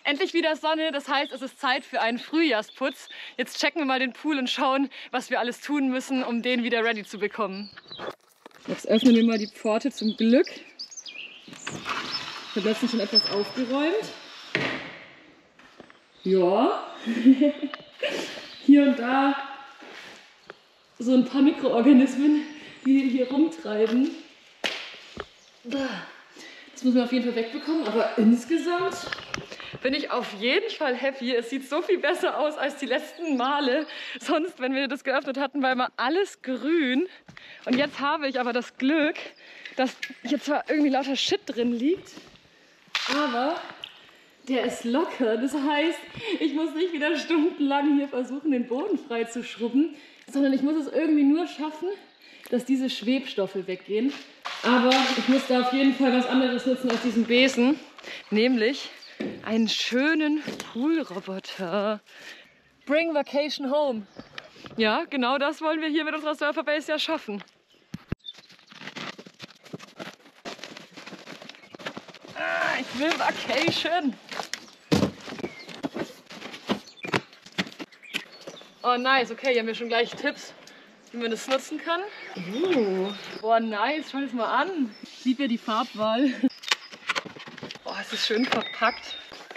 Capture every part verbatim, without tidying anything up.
Endlich wieder Sonne, das heißt, es ist Zeit für einen Frühjahrsputz. Jetzt checken wir mal den Pool und schauen, was wir alles tun müssen, um den wieder ready zu bekommen. Jetzt öffnen wir mal die Pforte zum Glück. Ich habe letztens schon etwas aufgeräumt. Ja, hier und da so ein paar Mikroorganismen, die hier rumtreiben. Das müssen wir auf jeden Fall wegbekommen, aber insgesamt bin ich auf jeden Fall happy. Es sieht so viel besser aus als die letzten Male. Sonst, wenn wir das geöffnet hatten, war immer alles grün. Und jetzt habe ich aber das Glück, dass hier zwar irgendwie lauter Shit drin liegt, aber der ist locker. Das heißt, ich muss nicht wieder stundenlang hier versuchen, den Boden frei zu schrubben, sondern ich muss es irgendwie nur schaffen, dass diese Schwebstoffe weggehen. Aber ich muss da auf jeden Fall was anderes nutzen als diesen Besen, nämlich einen schönen Poolroboter. Bring Vacation home. Ja, genau das wollen wir hier mit unserer Surferbase ja schaffen. Ah, ich will Vacation. Oh nice, okay, hier haben wir schon gleich Tipps, wie man das nutzen kann. Uh, boah nice, schau das mal an. Ich liebe ja die Farbwahl. Oh, es ist schön verpackt.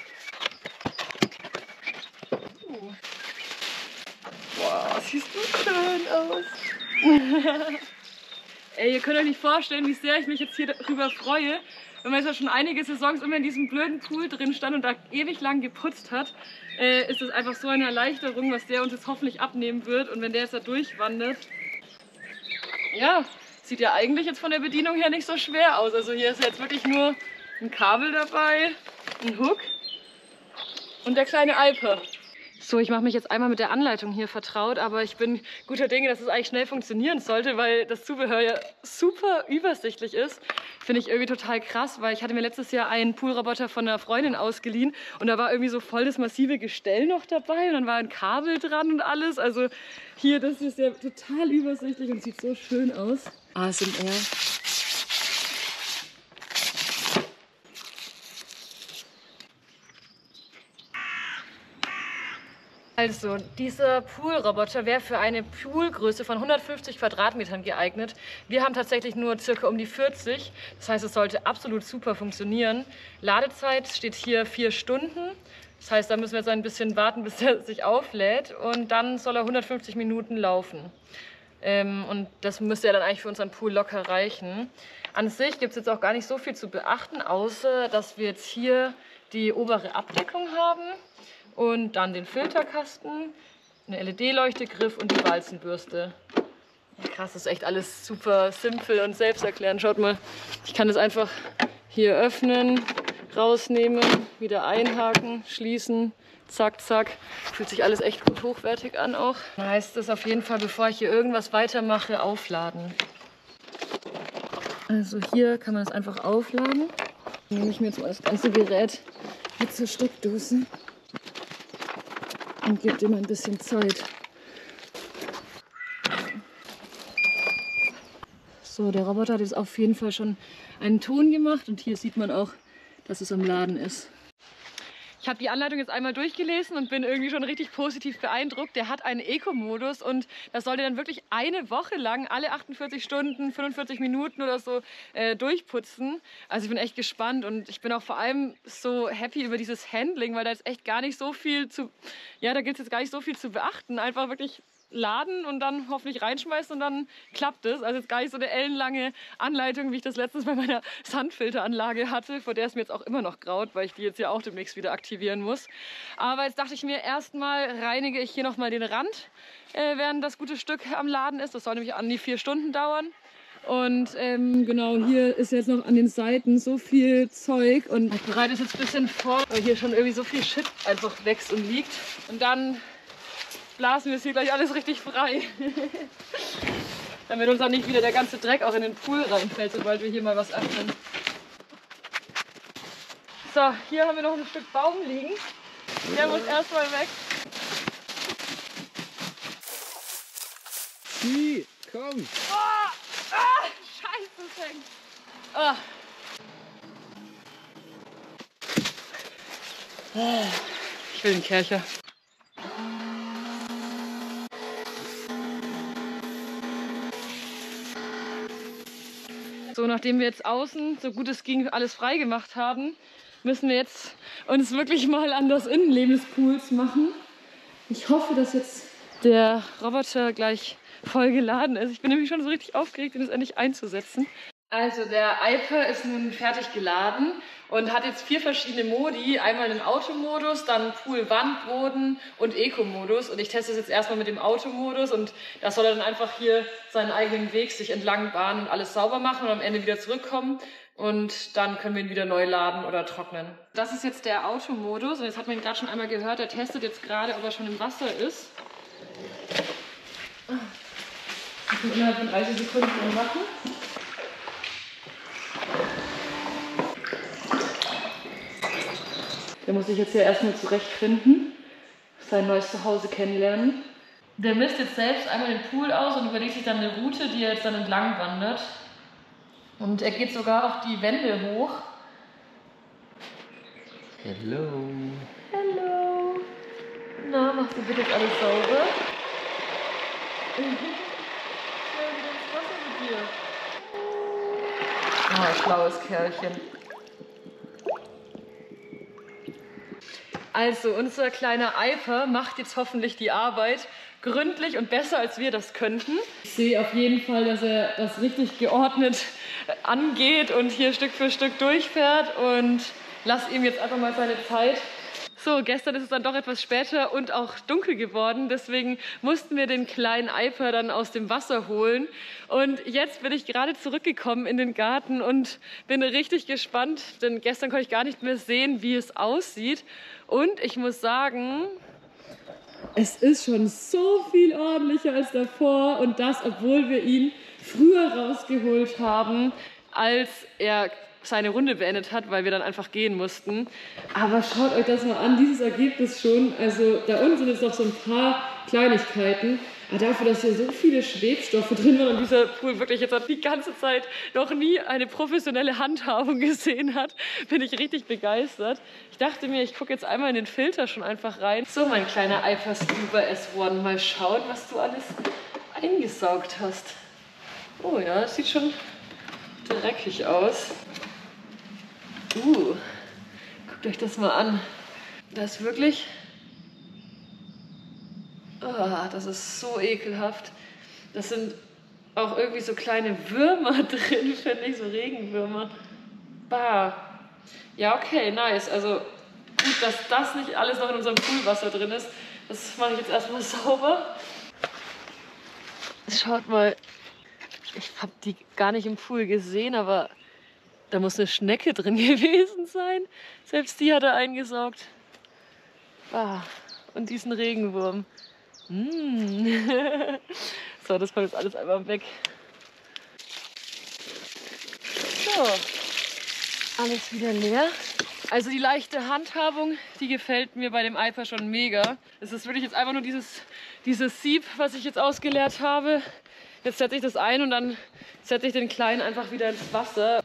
Uh. Boah, siehst du schön aus. Ey, ihr könnt euch nicht vorstellen, wie sehr ich mich jetzt hier darüber freue. Wenn man jetzt ja schon einige Saisons immer in diesem blöden Pool drin stand und da ewig lang geputzt hat, äh, ist es einfach so eine Erleichterung, was der uns jetzt hoffentlich abnehmen wird. Und wenn der jetzt da durchwandert, ja, sieht ja eigentlich jetzt von der Bedienung her nicht so schwer aus. Also hier ist jetzt wirklich nur ein Kabel dabei, ein Hook und der kleine Alper. So, ich mache mich jetzt einmal mit der Anleitung hier vertraut, aber ich bin guter Dinge, dass es eigentlich schnell funktionieren sollte, weil das Zubehör ja super übersichtlich ist. Finde ich irgendwie total krass, weil ich hatte mir letztes Jahr einen Poolroboter von einer Freundin ausgeliehen und da war irgendwie so voll das massive Gestell noch dabei und dann war ein Kabel dran und alles. Also hier, das ist ja total übersichtlich und sieht so schön aus. A S M R. Also, dieser Poolroboter wäre für eine Poolgröße von hundertfünfzig Quadratmetern geeignet. Wir haben tatsächlich nur circa um die vierzig. Das heißt, es sollte absolut super funktionieren. Ladezeit steht hier vier Stunden. Das heißt, da müssen wir jetzt ein bisschen warten, bis er sich auflädt. Und dann soll er hundertfünfzig Minuten laufen. Ähm, und das müsste ja dann eigentlich für unseren Pool locker reichen. An sich gibt es jetzt auch gar nicht so viel zu beachten, außer dass wir jetzt hier die obere Abdeckung haben. Und dann den Filterkasten, eine L E D-Leuchte, Griff und die Walzenbürste. Ja, krass, das ist echt alles super simpel und selbsterklärend. Schaut mal, ich kann das einfach hier öffnen, rausnehmen, wieder einhaken, schließen, zack, zack. Fühlt sich alles echt gut hochwertig an auch. Dann heißt es auf jeden Fall, bevor ich hier irgendwas weitermache, aufladen. Also hier kann man das einfach aufladen. Dann nehme ich mir jetzt mal das ganze Gerät mit zur Steckdose. Und gibt ihm ein bisschen Zeit. So, der Roboter hat jetzt auf jeden Fall schon einen Ton gemacht und hier sieht man auch, dass es am Laden ist. Ich habe die Anleitung jetzt einmal durchgelesen und bin irgendwie schon richtig positiv beeindruckt. Der hat einen Eco-Modus und das sollte dann wirklich eine Woche lang alle achtundvierzig Stunden, fünfundvierzig Minuten oder so äh, durchputzen. Also ich bin echt gespannt und ich bin auch vor allem so happy über dieses Handling, weil da ist echt gar nicht so viel zu, ja, da gibt es jetzt gar nicht so viel zu beachten. Einfach wirklich laden und dann hoffentlich reinschmeißen und dann klappt es. Also jetzt gar nicht so eine ellenlange Anleitung, wie ich das letztens bei meiner Sandfilteranlage hatte, vor der es mir jetzt auch immer noch graut, weil ich die jetzt ja auch demnächst wieder aktivieren muss. Aber jetzt dachte ich mir, erstmal reinige ich hier nochmal den Rand, äh, während das gute Stück am Laden ist. Das soll nämlich an die vier Stunden dauern. Und ähm, genau, hier ist jetzt noch an den Seiten so viel Zeug und ich bereite es jetzt ein bisschen vor, weil hier schon irgendwie so viel Shit einfach wächst und liegt. Und dann blasen wir es hier gleich alles richtig frei. Damit uns auch nicht wieder der ganze Dreck auch in den Pool reinfällt, sobald wir hier mal was öffnen. So, hier haben wir noch ein Stück Baum liegen. Der muss erstmal weg. Zieh, komm! Oh, ah, scheiße, es hängt. Oh. Oh, ich will den Kercher. So, nachdem wir jetzt außen, so gut es ging, alles frei gemacht haben, müssen wir jetzt uns wirklich mal an das Innenleben des Pools machen. Ich hoffe, dass jetzt der Roboter gleich voll geladen ist. Ich bin nämlich schon so richtig aufgeregt, ihn jetzt endlich einzusetzen. Also der Iper ist nun fertig geladen und hat jetzt vier verschiedene Modi. Einmal den Automodus, dann Pool, Wand, Boden und Eco-Modus. Und ich teste es jetzt erstmal mit dem Automodus und da soll er dann einfach hier seinen eigenen Weg sich entlang bahnen und alles sauber machen und am Ende wieder zurückkommen. Und dann können wir ihn wieder neu laden oder trocknen. Das ist jetzt der Automodus und jetzt hat man ihn gerade schon einmal gehört. Er testet jetzt gerade, ob er schon im Wasser ist. Ich kann innerhalb von dreißig Sekunden machen. Der muss sich jetzt hier erstmal zurechtfinden, sein neues Zuhause kennenlernen. Der misst jetzt selbst einmal den Pool aus und überlegt sich dann eine Route, die er jetzt dann entlang wandert. Und er geht sogar auch die Wände hoch. Hello. Hallo. Na, machst du bitte jetzt alles sauber? Ich will wieder ins Wasser mit dir. Oh, schlaues Kerlchen. Also, unser kleiner Iper macht jetzt hoffentlich die Arbeit gründlich und besser, als wir das könnten. Ich sehe auf jeden Fall, dass er das richtig geordnet angeht und hier Stück für Stück durchfährt und lass ihm jetzt einfach mal seine Zeit. So, gestern ist es dann doch etwas später und auch dunkel geworden, deswegen mussten wir den kleinen Iper dann aus dem Wasser holen. Und jetzt bin ich gerade zurückgekommen in den Garten und bin richtig gespannt, denn gestern konnte ich gar nicht mehr sehen, wie es aussieht. Und ich muss sagen, es ist schon so viel ordentlicher als davor und das, obwohl wir ihn früher rausgeholt haben, als er seine Runde beendet hat, weil wir dann einfach gehen mussten. Aber schaut euch das mal an, dieses Ergebnis schon. Also da unten sind jetzt noch so ein paar Kleinigkeiten. Aber dafür, dass hier so viele Schwebstoffe drin waren und dieser Pool wirklich jetzt die ganze Zeit noch nie eine professionelle Handhabung gesehen hat, bin ich richtig begeistert. Ich dachte mir, ich gucke jetzt einmal in den Filter schon einfach rein. So, mein kleiner Iper Scuba S eins, mal schauen, was du alles eingesaugt hast. Oh ja, das sieht schon dreckig aus. Uh, guckt euch das mal an. Das ist wirklich... Oh, das ist so ekelhaft. Das sind auch irgendwie so kleine Würmer drin, finde ich, so Regenwürmer. Bah. Ja, okay, nice. Also gut, dass das nicht alles noch in unserem Poolwasser drin ist. Das mache ich jetzt erstmal sauber. Schaut mal, ich habe die gar nicht im Pool gesehen, aber da muss eine Schnecke drin gewesen sein. Selbst die hat er eingesaugt. Ah, und diesen Regenwurm. Mm. So, das kommt jetzt alles einmal weg. So, alles wieder leer. Also die leichte Handhabung, die gefällt mir bei dem Iper schon mega. Es ist wirklich jetzt einfach nur dieses, dieses Sieb, was ich jetzt ausgeleert habe. Jetzt setze ich das ein und dann setze ich den Kleinen einfach wieder ins Wasser.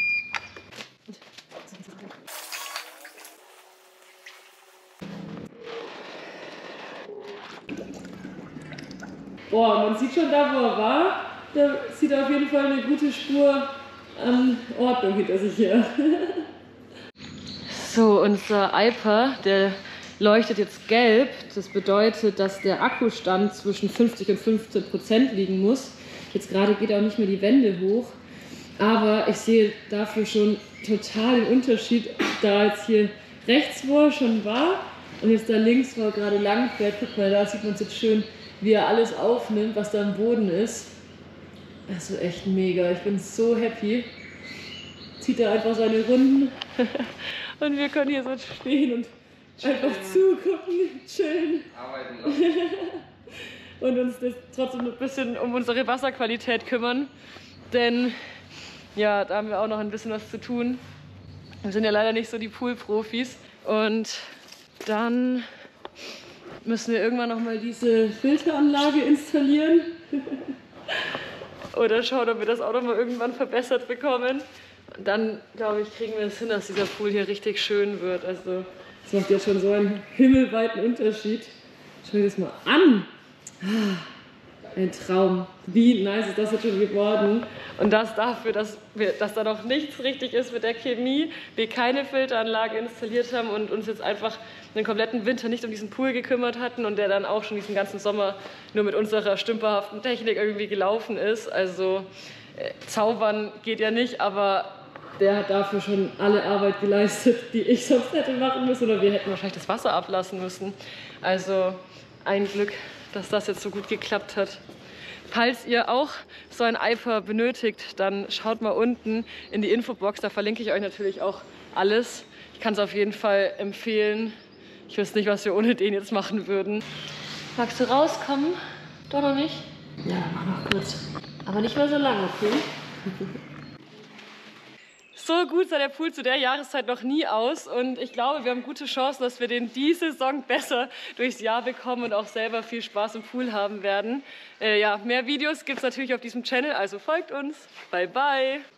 Boah, man sieht schon da, wo er war, da sieht er auf jeden Fall eine gute Spur an Ordnung hinter sich her. So, unser Iper, der leuchtet jetzt gelb. Das bedeutet, dass der Akkustand zwischen fünfzig und fünfzehn Prozent liegen muss. Jetzt gerade geht auch nicht mehr die Wände hoch. Aber ich sehe dafür schon total den Unterschied, da jetzt hier rechts, wo er schon war und jetzt da links, wo er gerade lang fährt. Guck mal, da sieht man es jetzt schön, wie er alles aufnimmt, was da am Boden ist. Also echt mega. Ich bin so happy. Zieht er einfach seine Runden und wir können hier so stehen und chillen. Einfach zugucken, chillen. Arbeiten lassen. Und uns das trotzdem ein bisschen um unsere Wasserqualität kümmern. Denn ja, da haben wir auch noch ein bisschen was zu tun. Wir sind ja leider nicht so die Pool-Profis. Und dann müssen wir irgendwann noch mal diese Filteranlage installieren. Oder schauen, ob wir das auch noch mal irgendwann verbessert bekommen. Und dann, glaube ich, kriegen wir es hin, dass dieser Pool hier richtig schön wird. Also Das macht jetzt schon so einen himmelweiten Unterschied. Schau dir das mal an. Ein Traum. Wie nice ist das jetzt schon geworden? Und das dafür, dass, wir, dass da noch nichts richtig ist mit der Chemie, wir keine Filteranlage installiert haben und uns jetzt einfach den kompletten Winter nicht um diesen Pool gekümmert hatten und der dann auch schon diesen ganzen Sommer nur mit unserer stümperhaften Technik irgendwie gelaufen ist. Also äh, zaubern geht ja nicht, aber der hat dafür schon alle Arbeit geleistet, die ich sonst hätte machen müssen oder wir hätten wahrscheinlich das Wasser ablassen müssen. Also ein Glück, dass das jetzt so gut geklappt hat. Falls ihr auch so ein Eifer benötigt, dann schaut mal unten in die Infobox, da verlinke ich euch natürlich auch alles. Ich kann es auf jeden Fall empfehlen. Ich wüsste nicht, was wir ohne den jetzt machen würden. Magst du rauskommen? Doch noch nicht? Ja, mach noch kurz. Aber nicht mehr so lange, okay? So gut sah der Pool zu der Jahreszeit noch nie aus und ich glaube, wir haben gute Chancen, dass wir den diese Saison besser durchs Jahr bekommen und auch selber viel Spaß im Pool haben werden. Äh, ja, mehr Videos gibt es natürlich auf diesem Channel, also folgt uns. Bye, bye!